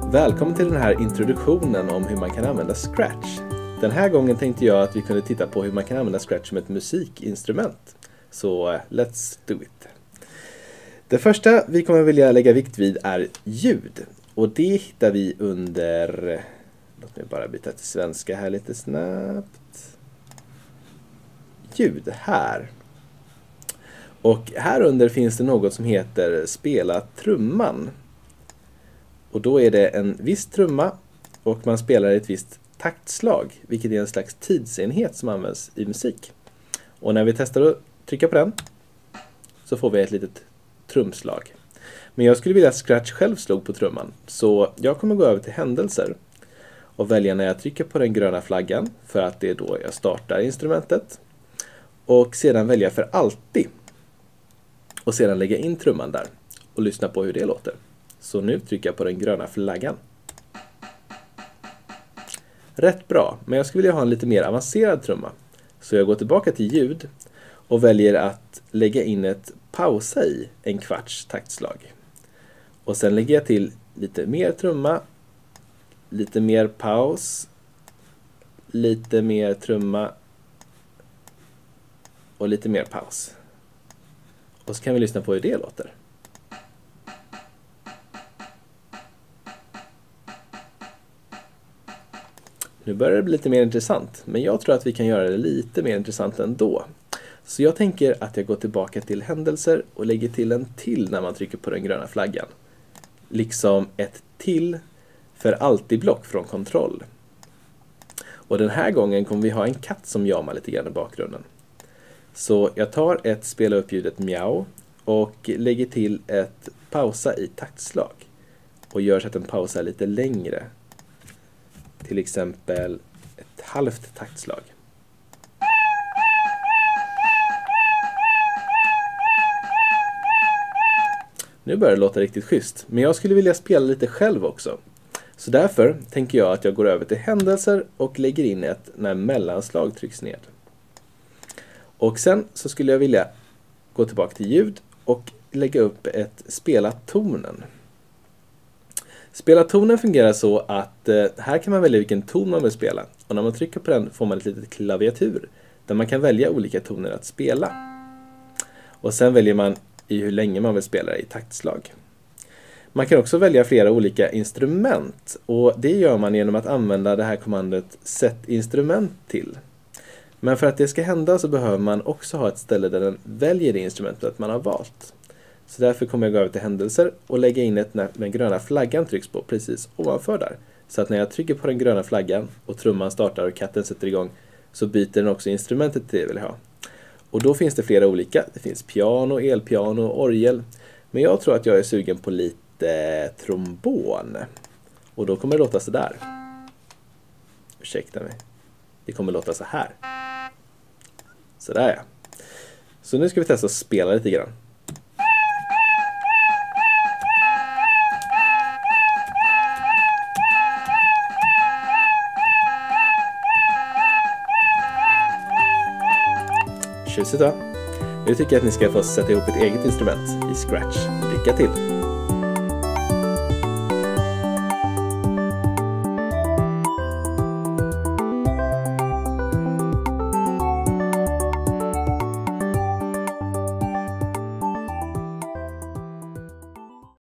Välkommen till den här introduktionen om hur man kan använda Scratch. Den här gången tänkte jag att vi kunde titta på hur man kan använda Scratch som ett musikinstrument. Så let's do it. Det första vi kommer vilja lägga vikt vid är ljud. Och det hittar vi under... Låt mig bara byta till svenska här lite snabbt. Ljud här. Och här under finns det något som heter spela trumman. Och då är det en viss trumma och man spelar ett visst taktslag, vilket är en slags tidsenhet som används i musik. Och när vi testar att trycka på den så får vi ett litet trumslag. Men jag skulle vilja att Scratch själv slog på trumman, så jag kommer gå över till händelser och välja när jag trycker på den gröna flaggan, för att det är då jag startar instrumentet. Och sedan välja för alltid. Och sedan lägga in trumman där och lyssna på hur det låter. Så nu trycker jag på den gröna flaggan. Rätt bra, men jag skulle vilja ha en lite mer avancerad trumma. Så jag går tillbaka till ljud och väljer att lägga in ett pausa i en kvarts taktslag. Och sen lägger jag till lite mer trumma, lite mer paus, lite mer trumma och lite mer paus. Och så kan vi lyssna på hur det låter. Nu börjar det bli lite mer intressant, men jag tror att vi kan göra det lite mer intressant ändå. Så jag tänker att jag går tillbaka till händelser och lägger till en till när man trycker på den gröna flaggan. Liksom ett till för alltid-block från kontroll. Och den här gången kommer vi ha en katt som jamar lite grann i bakgrunden. Så jag tar ett spela upp ljudet miau och lägger till ett pausa i taktslag. Och gör så att den pausar lite längre. Till exempel ett halvt taktslag. Nu börjar det låta riktigt schysst, men jag skulle vilja spela lite själv också. Så därför tänker jag att jag går över till händelser och lägger in ett när mellanslag trycks ned. Och sen så skulle jag vilja gå tillbaka till ljud och lägga upp ett spela tonen. Spela tonen fungerar så att här kan man välja vilken ton man vill spela. Och när man trycker på den får man ett litet klaviatur där man kan välja olika toner att spela. Och sen väljer man i hur länge man vill spela i taktslag. Man kan också välja flera olika instrument, och det gör man genom att använda det här kommandot sätt instrument till. Men för att det ska hända så behöver man också ha ett ställe där den väljer det instrumentet man har valt. Så därför kommer jag gå över till händelser och lägga in ett när den gröna flaggan trycks på precis ovanför där. Så att när jag trycker på den gröna flaggan och trumman startar och katten sätter igång så byter den också instrumentet till det jag vill ha. Och då finns det flera olika. Det finns piano, elpiano och orgel. Men jag tror att jag är sugen på lite trombon. Och då kommer det låta så där. Ursäkta mig. Det kommer låta så här. Så där ja. Så nu ska vi testa att spela lite grann. Tjusigt va? Nu tycker jag att ni ska få sätta ihop ett eget instrument i Scratch. Lycka till!